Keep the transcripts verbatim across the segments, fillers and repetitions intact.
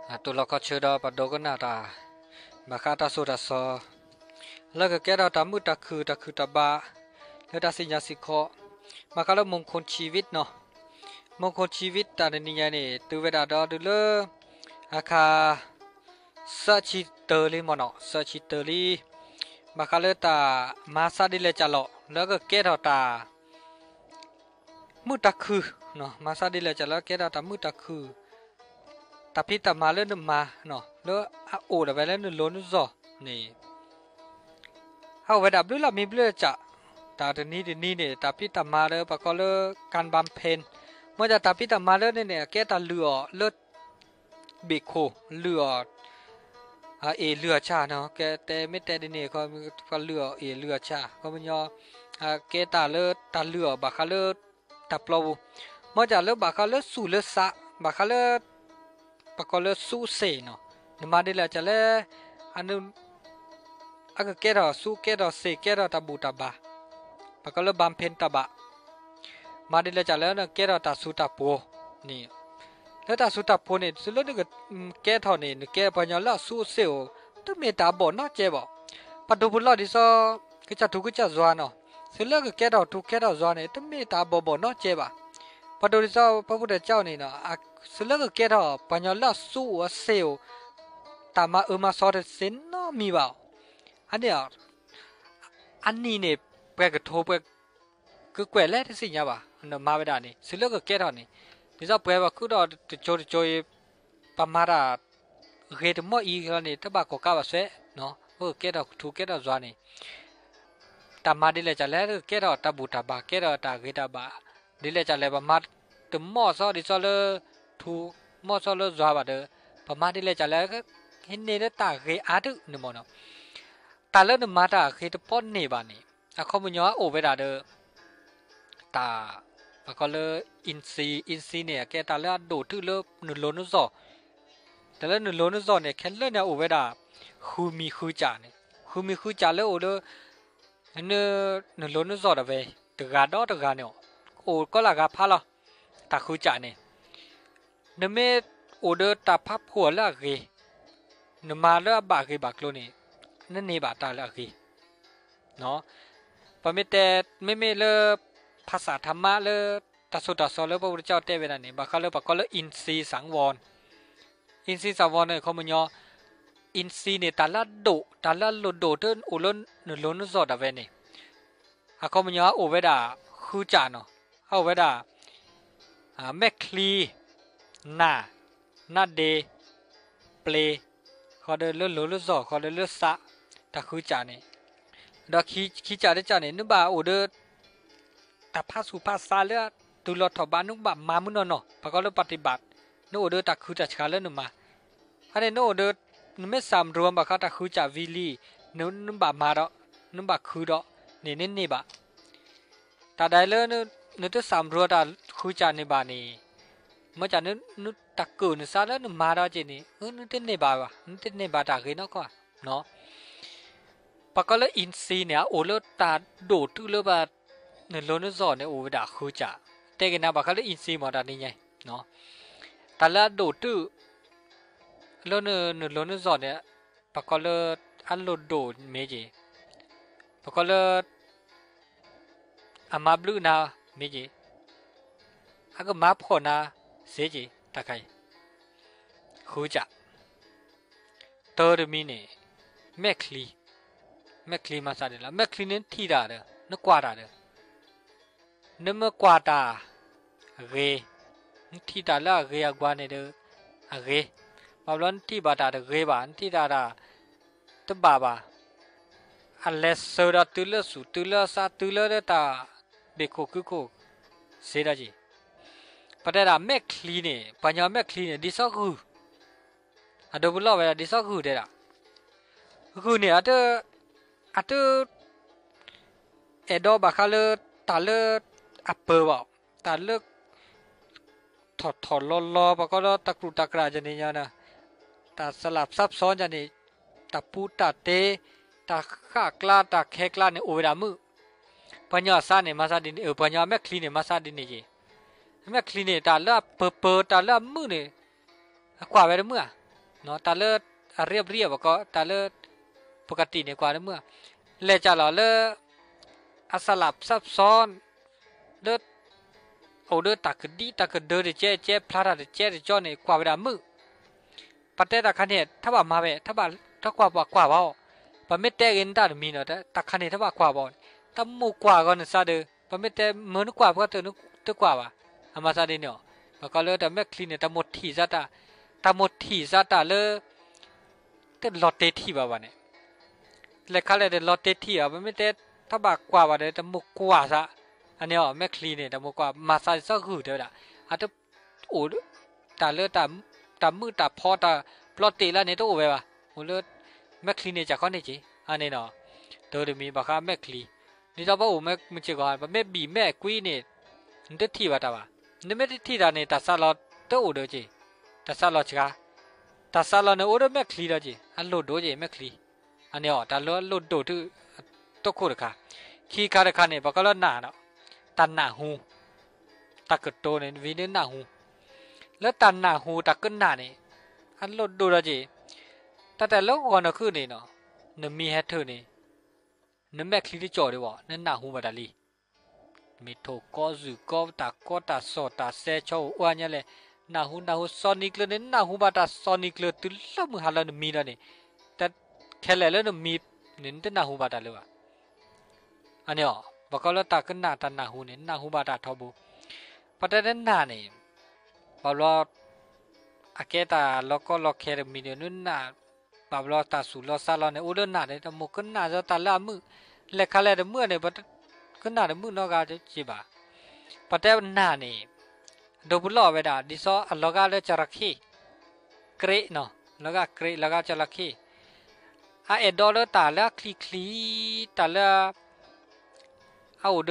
ตัวเราก็เชื่อดอปัดโดก็น่าตามาคาตาสุดาซอแล้วก็แกเราตามือตาคือตาคือตาบาแล้วตาสิญญาสิขอมาคาแล้วมงคลชีวิตเนาะมงคลชีวิตตาในนี้เนี่ยตัวเวลาดอดูเลอาคาสัชิเตอรีมันเนาะสัชิเตอรีมาคาเลตามาซาดิเลจัลโลแล้วก็แกเราตามือตาคือเนาะมาซาดิเลจัลโลแกเราตามือตาคือตาพิตามาเล่นมาเนาะแล้วอาโอดไปเล่นล้นจ่อนี่เอาไว้ดับด้วยละมีเบลจ่ะตาเดนี้เดนี้เนี่ยตาพิตามาเลยปะก็เลยการบำเพ็ญเมื่อจะตาพิตามาเลยเนี่ยแกตาเลือเลือดเบโคเลืออาเอเลือชาเนาะแกแต่ไม่แต่เดเนี่ยก็ก็เลือเอเลือชาก็มันยออาแกตาเลือตาเลือบาคาเลือตาเปล่าเมื่อจะเลือบาคาเลือสู่เลือสะบาคาเลือปะก็เลยสู้เสเนาะนมาเดลจะเลยอันนู้นอักเกดอสู้เกดอเสเกดอตาบูตาบาปะก็เลยบำเพ็ญตาบะมาเดลจะเลยนะเกดอตาสุตาปูนี่แล้วตาสุตาปูเนี่ยสุดแล้วนึกเกดเท่านี้นึกเกดพอยังละสู้เสวต้องมีตาบ่เนาะเจ็บปะดูบุญละดิซอก็จะถูกก็จะจวนเนาะสุดแล้วก็เกดอถูกเกดอจวนเนี่ยต้องมีตาบ่บ่เนาะเจ็บปะดูดิซอพระพุทธเจ้านี่เนาะสุดแล้วก็เกดอปัญญาละสู้เซลตามาเออมาสอดเส้นเนาะมีบ่าอันเนี้ยอันนี้เนี่ยเปกโทเปกก็แกวแลที่สิ่งเนี้ยบ่าอันนั้นมาไม่ได้นี่สุดแล้วก็เกดอนี่ดิซอเปว่าคือดอโจโจยปามาราเกดมออีกันนี่ตะบะก็กะบะเสเนาะเออเกดอถูกเกดอจวนนี่ตามาดิเลจะแล้วเกดอตาบูตาบาเกดอตาเกดาบาดิเลจะแล้วบะมาตมอซอดิซอเลทูมอซอเลจวาบาเดปะมาดิเลจะแล้วก็เห็นเนี่ยตาเกอาดุนมอเนาะตาเลนมาตาเกตปอนนี่บานี่อะคอมญอโอเวดาเดตาปะก็เลอินซีอินซีเนี่ยแกตาเลโดทึเลนุโลนุซอแต่เลนุโลนุซอเนี่ยแค่เลเนี่ยโอเวดาคูมีคูจาเนี่ยคูมีคูจาเลโอเลเนนุโลนุซอดาเวตกาดอตกาเนี่ยโอก็ลากาพาลาตาคูจาเนี่ยนเมโอเดตาพับหัวละเกนมาเลบาเกบากโลนี่นั่นนี่บาตาละเกเนาะปะเมแต่ไม่เมเลภาษาธรรมะเลตัสุตัสเลพระพุทธเจ้าเตเวนันนี่บาคาเลบากเลอินทรีสังวรอินทรีสังวรเนี่ยเขามันยออินทรีเนี่ยตาละโดตาละโลโดเดินโอลนนโลนซอดาเวนี่อะเขามันยอโอเวดาคูจาเนาะเอาเวดาอ่าแมคลีนานาเดเปลขอเดินเลื่อนหลุดซอขอเดินเลื่อนสะตะคือจานี่ดอกขี้ขี้จาได้จานี่นึกบ่าโอเดอตาพาสุภาษาเลือตุลทบานุกบ่ามามุนเนาะปะก็เลยปฏิบัตินึกโอเดอตะคือจัดการเล่นนึกมาอันนี้นึกโอเดอนึกไม่สามรวมบ่าเขาตะคือจาวิลีนึกนึกบ่ามาดอกนึกบ่าคือดอกนี่นี่นี่บ่าตาได้เลยนึกนึกตัวสามรวมตาคือจานี่บ่านี่เมื่อจากนึกนึกตะกูนึกซาแล้วนึกมาดอกจีนี่เออนึกเต้นนี่บ่าวะนึกเต้นนี่บ่าตาเกยเนาะก็เนาะปะก็เลยอินซีเนี่ยโอเลตาโดดทุเลบานึกโลนึกซอเนี่ยโอเวดาคือจ่าแต่กันนะปะก็เลยอินซีมาดานี่ไงเนาะตาละโดดทุโลนึกนึกโลนึกซอเนี่ยปะก็เลยอันโลโดดเมจิปะก็เลยอามาบลูนาเมจิอาก็มาพอนาเสียจีตะไคคือจ่าเตอร์มิเน่แมคลีแมคลีมาซาเดล่ะแมคลีเนี่ยที่ดาเด้อนกวาดาเด้อนึกมกวาดาเรที่ดาละเรียกว่าเนี่ยเด้อเรมาบลอนที่บาดาเด้อเรบานที่ดาดาตบาบาอันเลสเซอร์ตุลสุตุลซาตุลเดตาเบโคคุโคเซดาจีปะเดราแมคลีเนี่ยปัญญาแมคลีเนี่ยดิซอกูอะดบุลอเวลาดิซอกูเดรากูเนี่ยอะเตอะเตเอดอบาคาเลตาเลอัปเปอร์บ่ตาเลถอดถอดลอลอปะก็ลอตะกรุตะกราจะนี่ยานะตาสลับซับซ้อนจะนี่ตาปูตาเตตาข้ากลาตาแคกลาเนี่ยโอเวดามือปัญญาซาเนี่ยมาซาดินเออปัญญาแมคลีเนี่ยมาซาดินนี่แมคลีเนี่ยตาเลเปอร์เปอร์ตาเลมือเนี่ยกว่าไปเมื่อเนาะตาเลิศเรียบเรียบก็ตาเลิศปกติเนี่ยกว่าเมื่อเลจะหล่อเลิศอัสลับซับซ้อนเลิศเอาเลิศตักดีตักเดินเจ๊เจ๊พลาดเจ๊จ่อเนี่ยกว่าเวลามือปัจจัยตาคันเนี่ยถ้าว่ามาเวถ้าว่าถ้ากว่าว่ากว่าว่าปะไม่แต่เงินตามีเนาะแต่ตาคันเนี่ยถ้าว่ากว่าบ่ถ้ามูกว่าก็เนี่ยซาเดอปะไม่แต่เหมือนกว่าเพราะเธอนึกตึกว่าว่ะอามาซาเดเนาะแล้วก็เลิศแต่แม่คลีเนี่ยตาหมดที่ซะตาตาหมดที่ซะตาเลิศแต่ลอตเตที่บ่าวะเนี่ยเลยเขาเลยเดลอตเตที่อ่ะปะไม่แต่ถ้าว่ากว่าว่าเดี๋ยวตามูกว่าซะอันนี้อ๋อแม่คลีเนี่ยตามูกว่ามาซาซะคือเด้อละอาจจะโอ้ตาเลิศตาตามือตาพอตาปลอตตีแล้วเนี่ยตัวเว้ยว่ะโหเลิศแม่คลีเนี่ยจากข้อนี้จีอันนี้เนาะตัวเดี๋ยวมีบักฮาแม่คลีนี่ถ้าว่าโอ้แม่มันจะก่อนแม่บีแม่กุยเนี่ยนี่ตัวที่ว่าตาว่านี่ไม่ได้ที่ตาเนี่ยตาซาลอตัวเดียวจีตาซาลอชิกาตาซาลอเนี่ยโอ้เด้อแม่คลีแล้วจีอันโหลดโดจีแม่คลีอันนี้อ๋อตาโหลดโหลดโดที่ตัวโคตรค่ะขี้คาร์ดคันเนี่ยบักก็แล้วหนาเนาะตันหนาหูตากระโตเนี่ยวินหนาหูแล้วตันหนาหูตากระหนาเนี่ยอันโหลดโดแล้วจีแต่แต่แล้วก่อนน่ะคือนี่เนาะนมีให้เธอนี่นแม่คลีที่จ่อดีบ่นั่นหน้าหูบ่ดาลีมีโทก็ซึก็ตาก็ตาสอตาเซชอว่าเนี่ยแหละหน้าหูหน้าหูซอนิกเลยนี่หน้าหูบ่ตาซอนิกเลยตุลมือหาแล้วมีแล้วนี่แต่แค่แล้วแล้วมีนี่แต่หน้าหูบ่ตาเลยว่ะอันนี้อ๋อบ่ก็แล้วตาขึ้นหน้าตาหน้าหูนี่หน้าหูบ่ตาทอบุปัตตานหน้านี่บ่รออาเกตาแล้วก็ล็อกแค่มีเนี่ยนู่นน่ะปาบลอตาสุลอซาลอเนี่ยอุดนาเนี่ยตะมุกนาจะตาละมือเล็กขะเลเดมือเนี่ยปะกนาเดมือนอกาจะจิบาปะเตนาเนี่ยดบุลอเวดาดิซออัลลอกาเลจระคีเกรเนาะลอกาเกรลอกาจระคีอะเอดอลตาละคลีคลีตาละเอาเด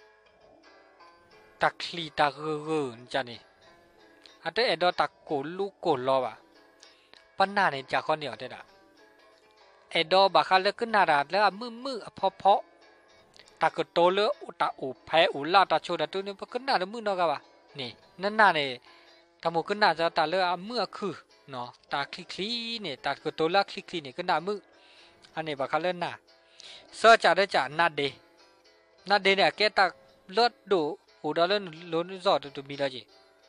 ตาคลีตาเกเกจานี่อะเตเอดอตาโกลูโกลอวะปัญหาเนี่ยจากคนเดียวเด็ดอะไอ้ดอกบักอะไรขึ้นนาดาแล้วมือมือพอพอตากโตเลยอุตาอุแพ้อุลาตาโชดตัวนี้พอขึ้นนาดมือนอกะวะนี่นั่นน่ะเนี่ยทำมือขึ้นนาจะตาเลยอ่ะมือคือเนาะตาคลิคลีเนี่ยตากโตละคลิคลีเนี่ยขึ้นนามืออันนี้บักอะไรน่ะเสื้อจ่าได้จ่านาเดนาเดเนี่ยแกตาเลือดดูอุดาเล่นล้นจอดตัวมีอะไรจี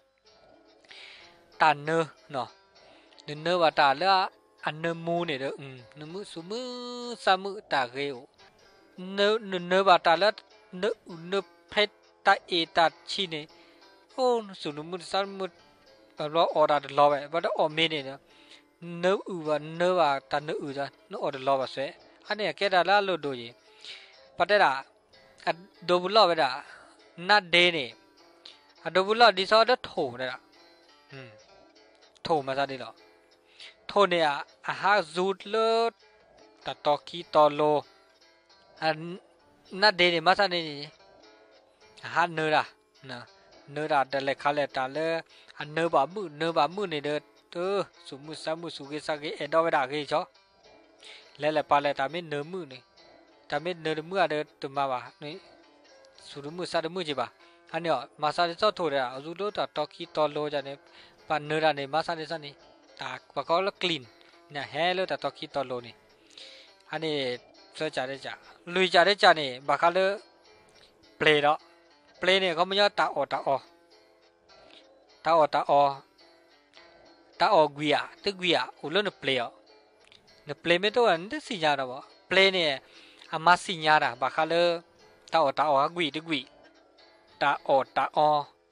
ตาเนอเนาะเนื้อเนื้อว่าตาเลืออันเนื้อมูเนี่ยเด้ออืมเนื้อมือสูมือสามือตาเกลเนื้อเนื้อเนื้อว่าตาเลือเนื้อเนื้อเพชรตาเอตาชีเนี่ยโอ้สูนมือสามือแบบว่าออดาดลอไปว่าออเมเนี่ยเนาะเนื้ออือว่าเนื้อว่าตาเนื้ออือจ้ะเนื้อออดลอไปเสียอันนี้แกได้ละโลดูจีปัจจัยละอันดูบุลล์ไปละนัดเดเนี่ยอันดูบุลล์ดิซอร์ดโถเนี่ยละอืมโถมาซะดิหรอโทเนี่ยอาหารจูดเลิศตัดตอกีตอโลอันนัดเดเนี่ยมาซะเนี่ยอาหารเนื้อละนะเนื้อละแต่เล็กขาเล็กตาเลยอันเนื้อบะมือเนื้อบะมือเนี่ยเด้อเออสมุสามุสุกิสักเอ็ดเอาไว้ด่ากี่จ้อแล้วแหละปลาเลยตาไม่เนื้อมือเนี่ยตาไม่เนื้อมือเด้อตัวมาบ่านี่สุดมือซาดมือจีบ่าอันเนี้ยมาซาดิจ้อโทเลยอ่ะจูดเลิศตัดตอกีตอโลจ้ะเนี่ยปลาเนื้อละเนี่ยมาซาดิซะนี่ตากว่าเขาละกลิ่นเนี่ยแฮ่เลยแต่ตอกี้ตอโลนี่อันนี้เสื้อจ่าได้จ่าลุยจ่าได้จ่านี่บักเขาเลยเปลย์แล้วเปลย์เนี่ยเขาไม่ยอมตาออตาออตาออตาออตาออกุยาตึกกุยาอุลเนี่ยเปลย์อ่ะเนี่ยเปลย์ไม่ตัวนั้นตึกสิญญาละวะเปลย์เนี่ยอามาสิญญาละบักเขาเลยตาออตาออกุยตึกกุยตาออตาออ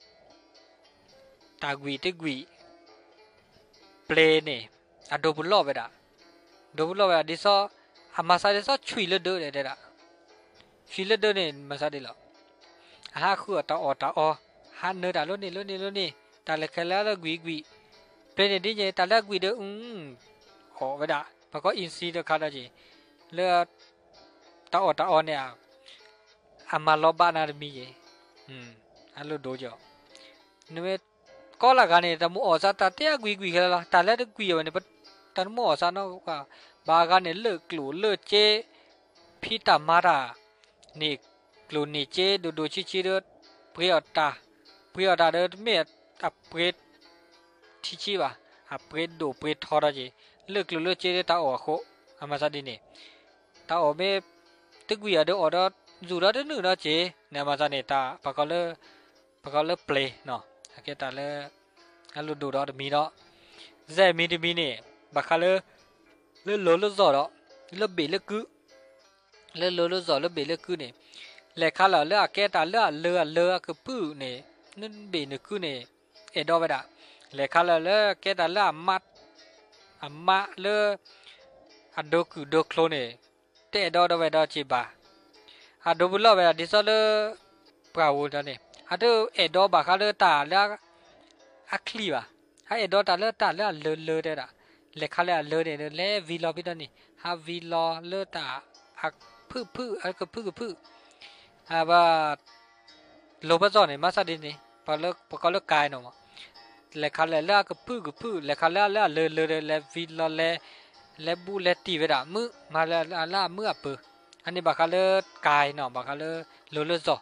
ตากุยตึกกุยเปลเนี่ยอะดูบุลล์ไปด่าดูบุลล์ไปด่าดิซออามาซาดิซอชุยเลเดอร์เลยเด้อชุยเลเดอร์เนี่ยมาซาดิล่ะฮะคือตาออตาออฮะเนื้อด่าลุ้นนี่ลุ้นนี่ลุ้นนี่ตาเล็กแค่แล้วกุยกุยเปลเนี่ยดิเจตาเล็กกุยเด้ออืมโอ้ไปด่าเพราะก็อินซีเด้อขาดจีเลือตาออตาออเนี่ยอามาลอบานามีเจอืมอันลูดูจ่อเนี่ยก็ละกันเนี่ยแต่หมูออซาตาเตี้ยกุยกุยกันละตาเล็กกุยวันนี้ปะตาหมูออซาเนาะก็บากันเนี่ยเลิกกลูเลิกเจพิตามารานี่กลูนี่เจดูดูชิชิเด้อเปรียตาเปรียตาเด้อเมียตับเปรตชิชิวะอาเปรดดูเปรดทอร์จีเลิกเลิกเจได้ตาออกโคอามาซาดินี่ตาออกไม่ตึกวิอาเดออเดอจูราเดนึกนะเจเนี่ยมาซาเนตาปากกาเลปากกาเลเปลเนาะโอเคตาเลอาลูดูดอดมีเนาะเจมีดิมีนี่ปากกาเลเลโลโลซอดเลเบเลกุเลโลโลซอเลเบเลกุนี่เลขาลาเลอาเกตาเลเลเลกปูนี่นั่นเบนกุนี่เอดอเวดาเลขาลาเลเกตาเลอามัดอามาเลอาดูกุดูโคลนี่เตดอดเวดาจิบาอาดูบุลเวดาดิซอเลปราวูดานี่อาดูเอดอบาคาเลตาเลอาคลีบาฮาเอดอตาเลตาเลเลเลเดดาเลขาเลเลเดเลวีลอบิดานี่ฮาวีลอเลตาอาพื้พื้อากพื้พื้อาบาโลบะจอนี่มาซาดินี่ปะเลปะกอเลกายเนาะเลขาเลเลากพื้กพื้เลขาเลเลเลเลเลวีลอเลเลบูเลตีเวดามือมาเลลามือเปอันนี้บักเลกายเนาะบักเลโลเลซอ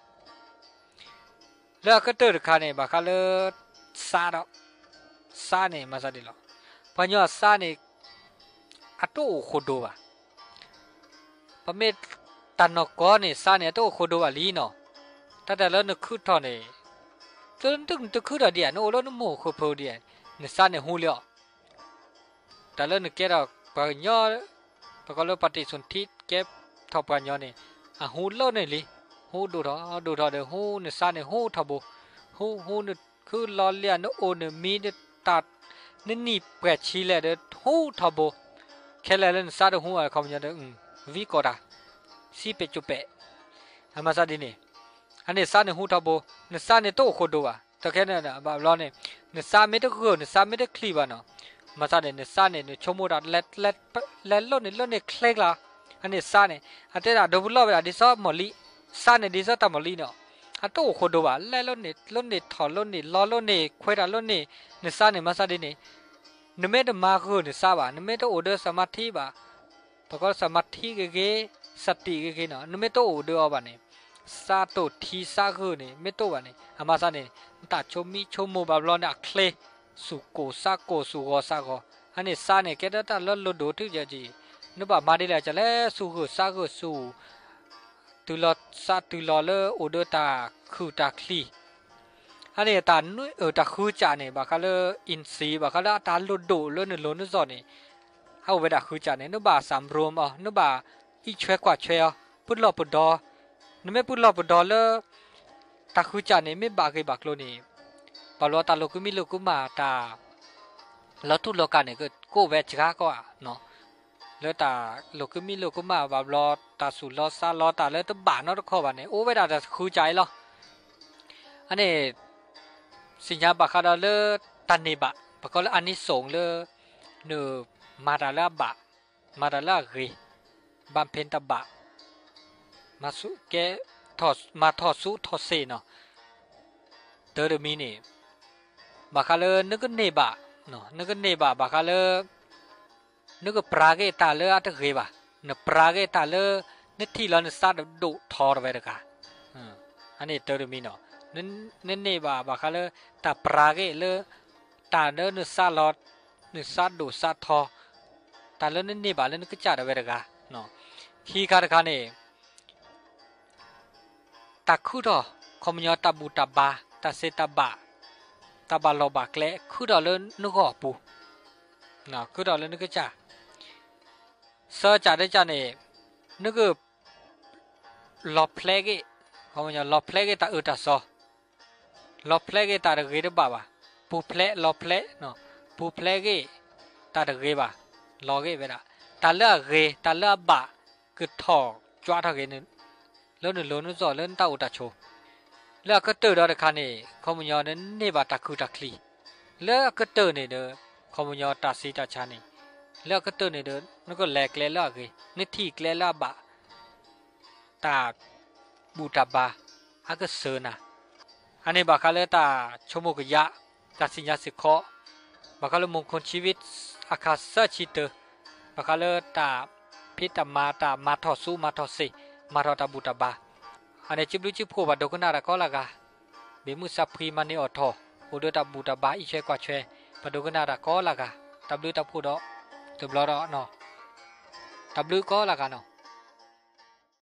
แล้วก็เตอร์คาเนี่ยบักเลซาดอซาเนี่ยมาซาดิลอปัญญาซาเนี่ยอัตโตโคโดบะปะเมตันนกอเนี่ยซาเนี่ยอัตโตโคโดบะลีเนาะแต่แต่แล้วนึกคือทอเนี่ยจนถึงตึกคือเดียนโอ้แล้วนึกโมโคโพเดียเนี่ยซาเนี่ยหูเลียวแต่แล้วนึกแกเราปัญญาปะก็เลยปฏิสนธิเก็บทอปัญญาเนี่ยอ่ะหูเล่าเนี่ยลิหูดูดอดูดอเดหูเนี่ยซาเนี่ยหูทับบูหูหูเนี่ยคือล้อเลียนโอเนี่ยมีเนี่ยตัดนี่นี่เปิดชีเลยเดหูทับบูแค่แล้วเนี่ยซาเดหูอะไรคำยังเดอืมวิโกดาซีเปจุเปอามาซาดินี่อันนี้ซาเนี่ยหูทับบูเนี่ยซาเนี่ยโตโคดูอ่ะแต่แค่เนี่ยแบบล้อเนี่ยเนี่ยซาไม่ได้คือเนี่ยซาไม่ได้คลีบอ่ะเนาะมาซาเนี่ยเนี่ยซาเนี่ยเนี่ยชมดาเล็ดเล็ดเล็ดล้นเนี่ยล้นเนี่ยเคล็กละอันนี้ซาเนี่ยอันเดียดบุลล์เวลาดิซอมอลีซาเนี่ยดิซอตามอลีเนาะอันโตโคดูว่าเล็ดล้นเนี่ยล้นเนี่ยถอดล้นเนี่ยล้อล้นเนี่ยควยดาล้นเนี่ยเนี่ยซาเนี่ยมาซาดิเนี่ยนึกไม่ได้มาคือเนี่ยซาบ่ะนึกไม่ได้โอเดอร์สมาธิบ่ะปกติสมาธิเก๋ๆสติเก๋ๆเนาะนึกไม่ได้โอเดอร์บ่ะเนี่ยซาโตทีซาคือเนี่ยไม่โตบ่ะเนี่ยอามาซาเนี่ยตาชมมีชมโมบาบลอนเนี่ยเคลสุโกซาโกสุโกซาโกอันนี้ซาเนี่ยแกได้ตาลดลดดูทุกอย่างจีนึกว่ามาดีแล้วจะเล่สุโกซาโกสุตุลอซาตุลอเลโอเดอร์ตาคือตาคลีอันนี้ตานุเออตาคือจาเนี่ยบางครั้งอินซีบางครั้งตาลดดูเลนลนจอเนี่ยเอาเวลาคือจาเนี่ยนึกว่าสามรวมอ่ะนึกว่าอีช่วยกว่าช่วยอ่ะพุทธลอพุทธดอนึกไม่พุทธลอพุทธดอเลตาคือจาเนี่ยไม่บากไอ้บากโลนี่ปลอตาโลกุมิโลกุมาตาแล้วทุกโลกาเนี่ยก็โกเวชกาก็อ่ะเนาะแล้วตาโลกุมิโลกุมาบาบลอตาสุลอซาลอตาแล้วตบานนอตข้อบ้านเนี่ยโอ้เวลาจะคือใจหรออันนี้สิญญาบักคาดาเลตันนิบะปะก็อันนี้ส่งเลเนอมาดาลาบะมาดาลาเรบัมเพนตบะมาสุแกทอมาทอสุทอเซเนาะเตอร์มีนี่บักคาเลนึกเนบะเนาะนึกเนบะบักคาเลนึกปราเกตาเลอัตเกบะเนปราเกตาเลนึกที่เราเนี่ยซาดดูทอร์ไว้ละกันอันนี้เตอร์มีเนาะนั่นนั่นเนบะบักคาเลตาปราเกเลตาเลนึกซาลอดนึกซาดูซาทอตาเลนั่นเนบะเลนึกจ่าไว้ละกันเนาะขี้คาร์คานี่ตาคูดอคอมยอตาบูตาบาตาเซตาบะตาบาลอบากเละคูดอเลนึกออกปูเนาะคูดอเลนึกจ่าเสือจ่าได้จ่าเนี่ยนึกลอเพลกคอมยอลอเพลกตาอุตาซอลอเพลกตาเรื่องบ้าบ้าปูเพลลอเพลเนาะปูเพลกตาเรื่องบ้าลอเกเวลาตาเลือกเกตาเลือกบ้าคือทอจ้าทอเกนึแล้วนึกล้นจอเล่นตาอุตาโชแล้วก็เตอร์ดอร์คันนี่คอมยอนั้นเนี่ยบ้าตาคูตาคลีแล้วก็เตอร์เนี่ยเด้อคอมยอตาซีตาชานี่แล้วก็เตอร์เนี่ยเด้อนึกก็แหลกเล่าเกนึกที่เกล่าบ้าตาบูตาบาอาก็เซอร์นะอันนี้บักคาเลตาชมกยะตาสิญญาสิขอบักคาเลมงคลชีวิตอาคาเซชิเตอบักคาเลตาพิตามาตามาทอสูมาทอเซมาทอตาบูตาบาอันนี้จิบลูจิบผัวบัดดกุนาระก็ละกาเบมุสัพพีมันนี่อทอโอเดตาบูตาบาอีเชกว่าเชปะดูกันดาก็ละกะ W ตะพูดอตบลอดอเนาะ W ก็ละกะเนาะ